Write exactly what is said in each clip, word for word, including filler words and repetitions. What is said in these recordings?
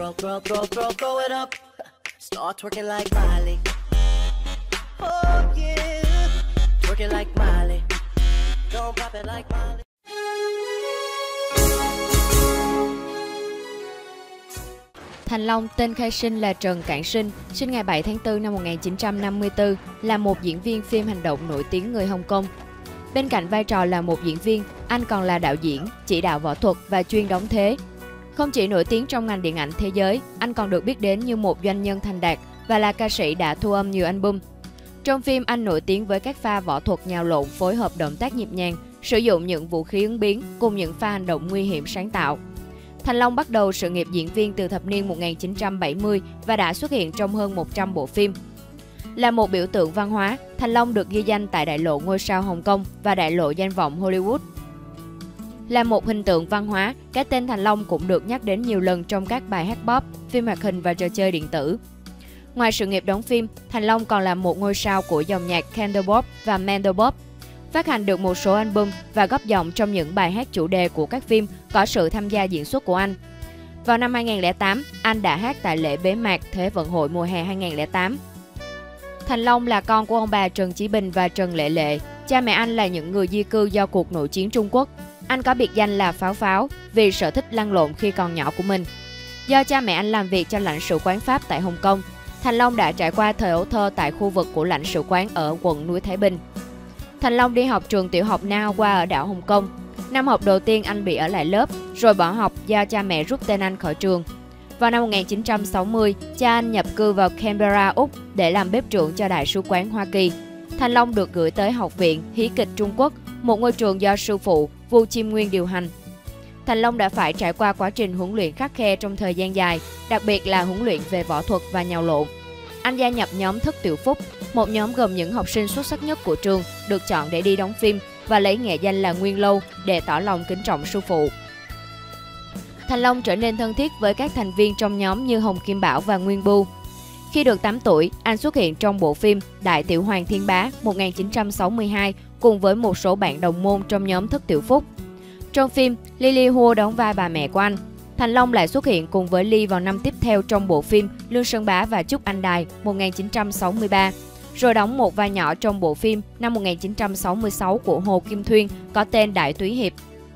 throw, throw, throw, throw, throw it up. Start twerking like Miley. Oh yeah, twerking like Miley. Don't pop it like Miley. Thành Long tên khai sinh là Trần Cảng Sinh, sinh ngày bảy tháng tư năm một nghìn chín trăm năm mươi tư, là một diễn viên phim hành động nổi tiếng người Hồng Kông. Bên cạnh vai trò là một diễn viên, anh còn là đạo diễn, chỉ đạo võ thuật và chuyên đóng thế. Không chỉ nổi tiếng trong ngành điện ảnh thế giới, anh còn được biết đến như một doanh nhân thành đạt và là ca sĩ đã thu âm nhiều album. Trong phim, anh nổi tiếng với các pha võ thuật nhào lộn phối hợp động tác nhịp nhàng, sử dụng những vũ khí ứng biến cùng những pha hành động nguy hiểm sáng tạo. Thành Long bắt đầu sự nghiệp diễn viên từ thập niên một nghìn chín trăm bảy mươi và đã xuất hiện trong hơn một trăm bộ phim. Là một biểu tượng văn hóa, Thành Long được ghi danh tại đại lộ ngôi sao Hồng Kông và đại lộ danh vọng Hollywood. Là một hình tượng văn hóa, cái tên Thành Long cũng được nhắc đến nhiều lần trong các bài hát pop, phim hoạt hình và trò chơi điện tử. Ngoài sự nghiệp đóng phim, Thành Long còn là một ngôi sao của dòng nhạc Cantopop và Mandopop, phát hành được một số album và góp giọng trong những bài hát chủ đề của các phim có sự tham gia diễn xuất của anh. Vào năm hai nghìn không trăm lẻ tám, anh đã hát tại lễ bế mạc Thế vận hội mùa hè hai nghìn không trăm lẻ tám. Thành Long là con của ông bà Trần Chí Bình và Trần Lệ Lệ. Cha mẹ anh là những người di cư do cuộc nội chiến Trung Quốc. Anh có biệt danh là Pháo Pháo vì sở thích lăn lộn khi còn nhỏ của mình. Do cha mẹ anh làm việc cho lãnh sự quán Pháp tại Hồng Kông, Thành Long đã trải qua thời ấu thơ tại khu vực của lãnh sự quán ở quận núi Thái Bình. Thành Long đi học trường tiểu học Na Hoa ở đảo Hồng Kông. Năm học đầu tiên anh bị ở lại lớp, rồi bỏ học do cha mẹ rút tên anh khỏi trường. Vào năm một nghìn chín trăm sáu mươi, cha anh nhập cư vào Canberra, Úc để làm bếp trưởng cho Đại sứ quán Hoa Kỳ. Thành Long được gửi tới Học viện Hí kịch Trung Quốc, một ngôi trường do sư phụ Vu Chim Nguyên điều hành. Thành Long đã phải trải qua quá trình huấn luyện khắt khe trong thời gian dài, đặc biệt là huấn luyện về võ thuật và nhào lộn. Anh gia nhập nhóm Thức Tiểu Phúc, một nhóm gồm những học sinh xuất sắc nhất của trường, được chọn để đi đóng phim và lấy nghệ danh là Nguyên Lâu để tỏ lòng kính trọng sư phụ. Thành Long trở nên thân thiết với các thành viên trong nhóm như Hồng Kim Bảo và Nguyên Bưu. Khi được tám tuổi, anh xuất hiện trong bộ phim Đại Tiểu Hoàng Thiên Bá một nghìn chín trăm sáu mươi hai cùng với một số bạn đồng môn trong nhóm Thức Tiểu Phúc. Trong phim, Lily Hua đóng vai bà mẹ của anh. Thành Long lại xuất hiện cùng với Ly vào năm tiếp theo trong bộ phim Lương Sơn Bá và Trúc Anh Đài một nghìn chín trăm sáu mươi ba, rồi đóng một vai nhỏ trong bộ phim năm một nghìn chín trăm sáu mươi sáu của Hồ Kim Thuyên có tên Đại Túy Hiệp.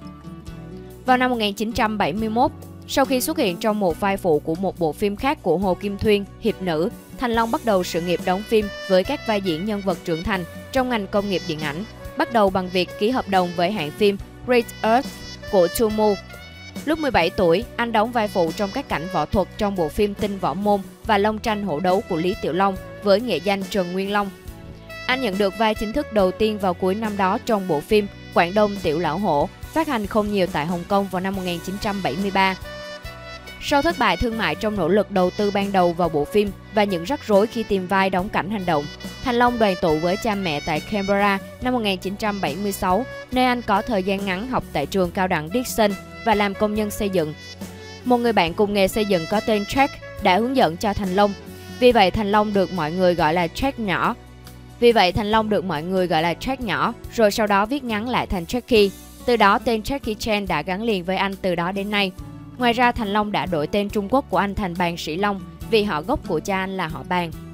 Vào năm một nghìn chín trăm bảy mươi mốt, sau khi xuất hiện trong một vai phụ của một bộ phim khác của Hồ Kim Thuyên, Hiệp Nữ, Thành Long bắt đầu sự nghiệp đóng phim với các vai diễn nhân vật trưởng thành trong ngành công nghiệp điện ảnh, bắt đầu bằng việc ký hợp đồng với hãng phim Great Earth của Tumu. Lúc mười bảy tuổi, anh đóng vai phụ trong các cảnh võ thuật trong bộ phim Tinh Võ Môn và Long Tranh Hổ Đấu của Lý Tiểu Long với nghệ danh Trần Nguyên Long. Anh nhận được vai chính thức đầu tiên vào cuối năm đó trong bộ phim Quảng Đông Tiểu Lão Hổ, phát hành không nhiều tại Hồng Kông vào năm một nghìn chín trăm bảy mươi ba. Sau thất bại thương mại trong nỗ lực đầu tư ban đầu vào bộ phim và những rắc rối khi tìm vai đóng cảnh hành động, Thành Long đoàn tụ với cha mẹ tại Canberra năm một nghìn chín trăm bảy mươi sáu, nơi anh có thời gian ngắn học tại trường cao đẳng Dixon và làm công nhân xây dựng. Một người bạn cùng nghề xây dựng có tên Jack đã hướng dẫn cho Thành Long. Vì vậy Thành Long được mọi người gọi là Jack nhỏ. Vì vậy Thành Long được mọi người gọi là Jack nhỏ, rồi sau đó viết ngắn lại thành Jackie. Từ đó tên Jackie Chan đã gắn liền với anh từ đó đến nay. Ngoài ra Thành Long đã đổi tên Trung Quốc của anh thành Bàn Sĩ Long vì họ gốc của cha anh là họ Bàn.